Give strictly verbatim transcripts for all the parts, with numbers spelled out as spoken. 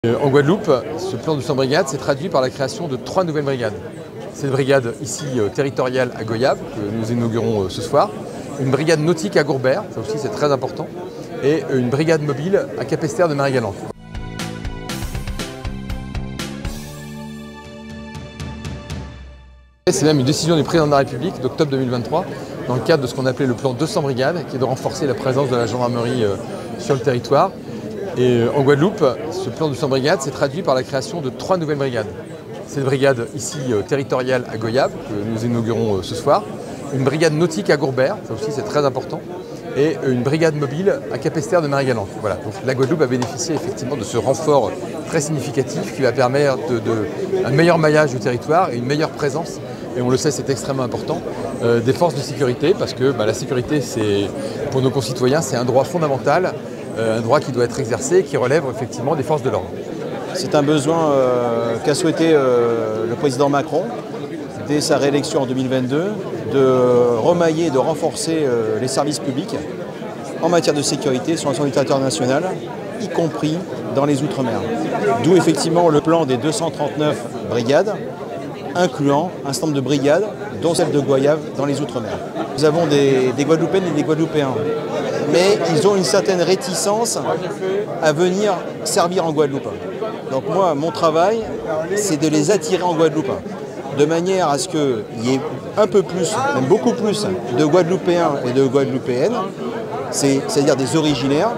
En Guadeloupe, ce plan de cent brigades s'est traduit par la création de trois nouvelles brigades. C'est une brigade ici territoriale à Goyave, que nous inaugurons ce soir, une brigade nautique à Gourbert, ça aussi c'est très important, et une brigade mobile à Capesterre de Marie-Galante. C'est même une décision du président de la République d'octobre deux mille vingt-trois, dans le cadre de ce qu'on appelait le plan deux cents brigades, qui est de renforcer la présence de la gendarmerie sur le territoire. Et en Guadeloupe, ce plan de cent brigades s'est traduit par la création de trois nouvelles brigades. C'est une brigade ici territoriale à Goyave, que nous inaugurons ce soir, une brigade nautique à Gourbert, ça aussi c'est très important, et une brigade mobile à Capesterre de Marie-Galante. Voilà. Donc la Guadeloupe a bénéficié effectivement de ce renfort très significatif qui va permettre de, de, un meilleur maillage du territoire et une meilleure présence, et on le sait c'est extrêmement important, euh, des forces de sécurité, parce que bah, la sécurité c'est, pour nos concitoyens c'est un droit fondamental, euh, un droit qui doit être exercé, qui relève effectivement des forces de l'ordre. C'est un besoin euh, qu'a souhaité euh, le président Macron dès sa réélection en deux mille vingt-deux, de remailler, de renforcer euh, les services publics en matière de sécurité sur l'ensemble du territoire national, y compris dans les Outre-mer. D'où effectivement le plan des deux cent trente-neuf brigades, incluant un certain nombre de brigades, dont celle de Goyave dans les Outre-mer. Nous avons des, des Guadeloupéennes et des Guadeloupéens, mais ils ont une certaine réticence à venir servir en Guadeloupe. Donc moi, mon travail, c'est de les attirer en Guadeloupe, de manière à ce qu'il y ait un peu plus, même beaucoup plus, de Guadeloupéens et de Guadeloupéennes, c'est-à-dire des originaires,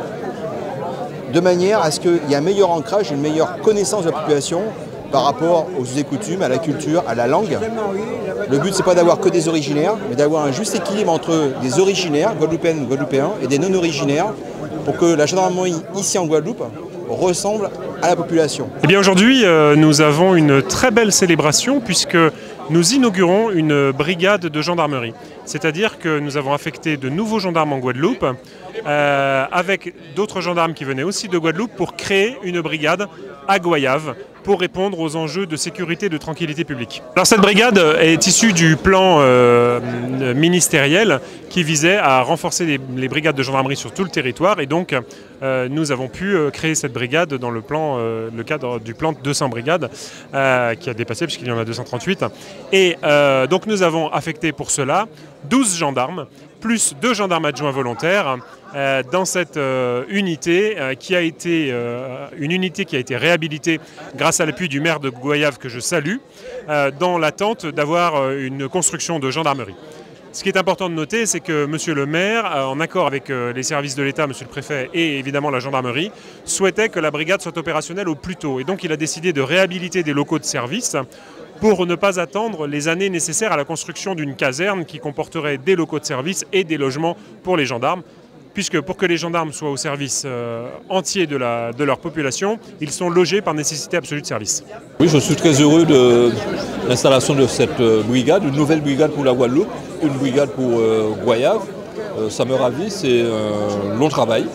de manière à ce qu'il y ait un meilleur ancrage, une meilleure connaissance de la population par rapport aux us et coutumes, à la culture, à la langue. Le but, c'est pas d'avoir que des originaires, mais d'avoir un juste équilibre entre des originaires, Guadeloupéennes ou Guadeloupéens, et des non-originaires, pour que la gendarmerie ici en Guadeloupe ressemble à la population. Eh bien aujourd'hui, euh, nous avons une très belle célébration puisque nous inaugurons une brigade de gendarmerie. C'est-à-dire que nous avons affecté de nouveaux gendarmes en Guadeloupe euh, avec d'autres gendarmes qui venaient aussi de Guadeloupe pour créer une brigade à Goyave pour répondre aux enjeux de sécurité et de tranquillité publique. Alors cette brigade est issue du plan euh, ministériel qui visait à renforcer les, les brigades de gendarmerie sur tout le territoire et donc euh, nous avons pu euh, créer cette brigade dans le, plan, euh, le cadre du plan deux cents brigades euh, qui a dépassé puisqu'il y en a deux cent trente-huit. Et euh, donc nous avons affecté pour cela douze gendarmes plus deux gendarmes adjoints volontaires euh, dans cette euh, unité euh, qui a été euh, une unité qui a été réhabilitée grâce à l'appui du maire de Goyave que je salue, euh, dans l'attente d'avoir euh, une construction de gendarmerie. Ce qui est important de noter, c'est que Monsieur le maire, en accord avec les services de l'État, Monsieur le préfet et évidemment la gendarmerie, souhaitait que la brigade soit opérationnelle au plus tôt. Et donc il a décidé de réhabiliter des locaux de service pour ne pas attendre les années nécessaires à la construction d'une caserne qui comporterait des locaux de service et des logements pour les gendarmes. Puisque pour que les gendarmes soient au service euh, entier de, la, de leur population, ils sont logés par nécessité absolue de service. Oui, je suis très heureux de l'installation de cette brigade, une nouvelle brigade pour la Guadeloupe, une brigade pour euh, Goyave. Euh, ça me ravit, c'est un long travail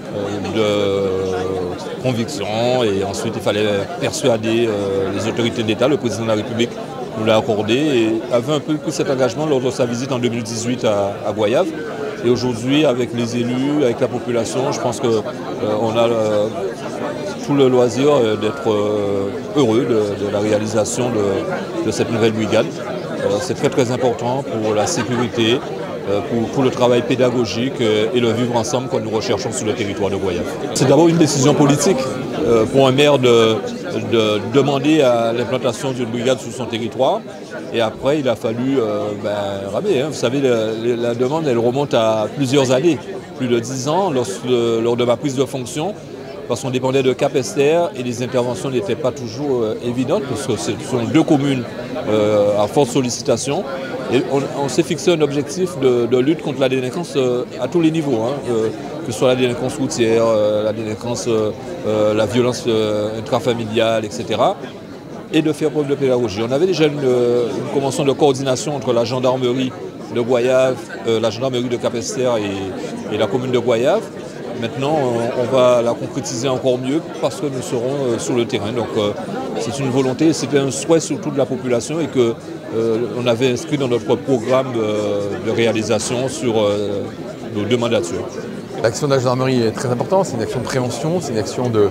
euh, de conviction et ensuite il fallait persuader euh, les autorités d'État, le président de la République nous l'a accordé et avait un peu pris cet engagement lors de sa visite en deux mille dix-huit à, à Goyave. Et aujourd'hui, avec les élus, avec la population, je pense qu'on euh, a euh, tout le loisir euh, d'être euh, heureux de, de la réalisation de, de cette nouvelle brigade. Euh, C'est très très important pour la sécurité, euh, pour, pour le travail pédagogique euh, et le vivre ensemble que nous recherchons sur le territoire de Goyave. C'est d'abord une décision politique euh, pour un maire de, de demander à l'implantation d'une brigade sur son territoire. Et après, il a fallu euh, ben, ramer. Hein. Vous savez, la, la demande, elle remonte à plusieurs années, plus de dix ans, lorsque, lors de ma prise de fonction, parce qu'on dépendait de Capesterre et les interventions n'étaient pas toujours euh, évidentes, parce que ce sont deux communes euh, à forte sollicitation. Et on, on s'est fixé un objectif de, de lutte contre la délinquance euh, à tous les niveaux, hein, euh, que ce soit la délinquance routière, euh, la délinquance, euh, euh, la violence euh, intrafamiliale, et cetera, et de faire preuve de pédagogie. On avait déjà une, une convention de coordination entre la gendarmerie de Goyave, euh, la gendarmerie de Capesterre et, et la commune de Goyave. Maintenant, on, on va la concrétiser encore mieux parce que nous serons euh, sur le terrain. Donc euh, c'est une volonté, c'était un souhait surtout de la population et que euh, on avait inscrit dans notre programme de, de réalisation sur euh, nos deux mandatures. L'action de la gendarmerie est très importante, c'est une action de prévention, c'est une action de, de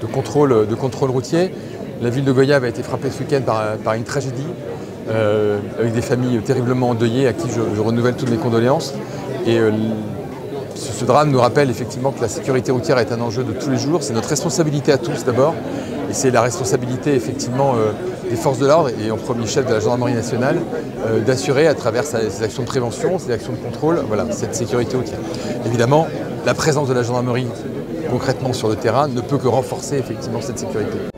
de contrôle, de contrôle routier. La ville de Goyave a été frappée ce week-end par, par une tragédie, euh, avec des familles terriblement endeuillées à qui je, je renouvelle toutes mes condoléances. Et euh, ce, ce drame nous rappelle effectivement que la sécurité routière est un enjeu de tous les jours. C'est notre responsabilité à tous d'abord, et c'est la responsabilité effectivement euh, des forces de l'ordre et en premier chef de la gendarmerie nationale euh, d'assurer à travers ses actions de prévention, ses actions de contrôle, voilà, cette sécurité routière. Évidemment, la présence de la gendarmerie concrètement sur le terrain ne peut que renforcer effectivement cette sécurité.